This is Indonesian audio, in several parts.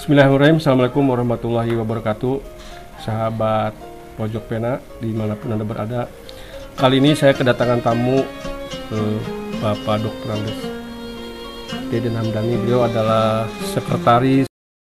Bismillahirrahmanirrahim. Assalamualaikum warahmatullahi wabarakatuh. Sahabat Pojok Pena dimanapun Anda berada. Kali ini saya kedatangan tamu Bapak Dr. Andes Deden Hamdani. Beliau adalah sekretaris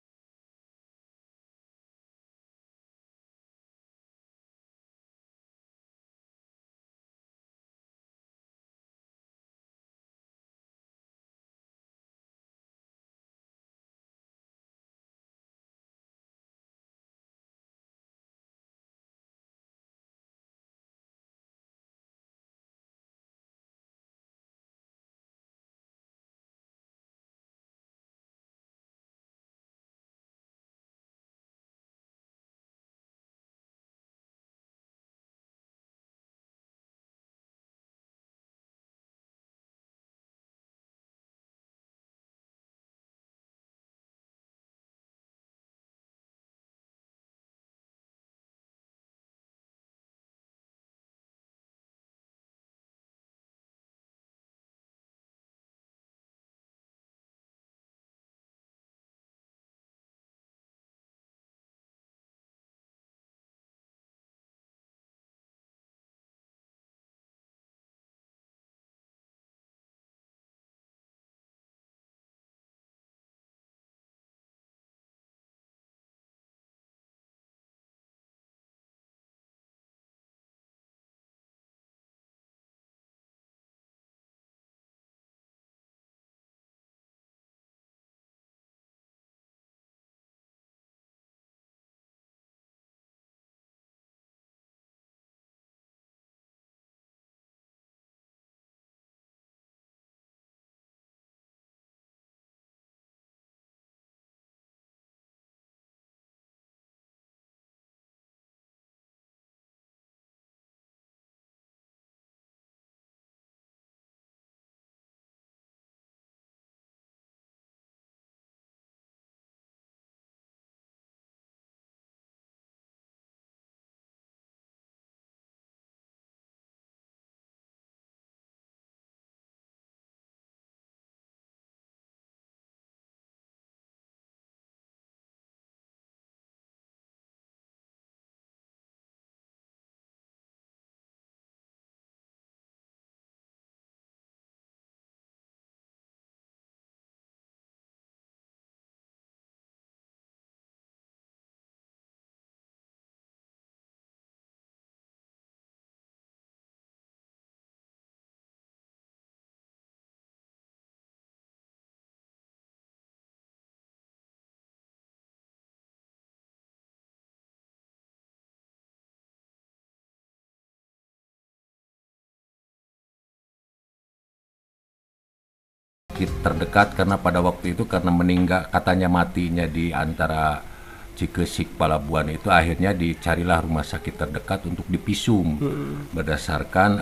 terdekat karena pada waktu itu karena meninggal katanya matinya di antara Cikesik Palabuhan itu, akhirnya dicarilah rumah sakit terdekat untuk divisum berdasarkan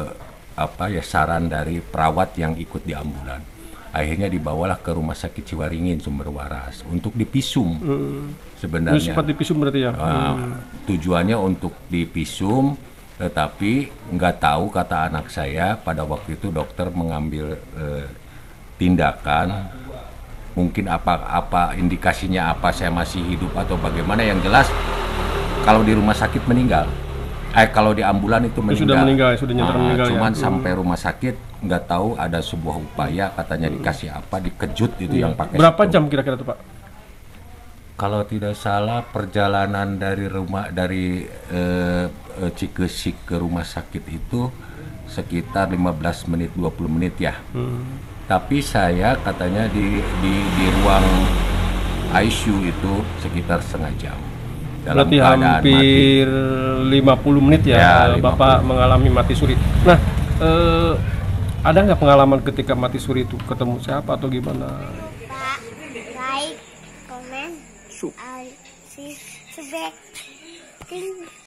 saran dari perawat yang ikut di ambulan. Akhirnya dibawalah ke rumah sakit Ciwaringin Sumber Waras untuk divisum. Sebenarnya sempat divisum berarti ya. Tujuannya untuk divisum, tetapi nggak tahu, kata anak saya pada waktu itu dokter mengambil tindakan, mungkin apa indikasinya, apa saya masih hidup atau bagaimana, yang jelas kalau di rumah sakit meninggal, kalau di ambulan itu meninggal. Sudah meninggal, sudah nyata meninggal. Cuman sampai rumah sakit nggak tahu, ada sebuah upaya katanya dikasih apa, dikejut itu yang pakai. Berapa jam kira-kira tuh Pak? Kalau tidak salah perjalanan dari Cikesik ke rumah sakit itu sekitar 15 menit 20 menit ya. Tapi saya katanya di ruang ICU itu sekitar setengah jam. Berarti hampir mati. 50 menit ya, 50. Bapak mengalami mati suri. Nah, ada nggak pengalaman ketika mati suri itu ketemu siapa atau gimana? Like, comment, subscribe.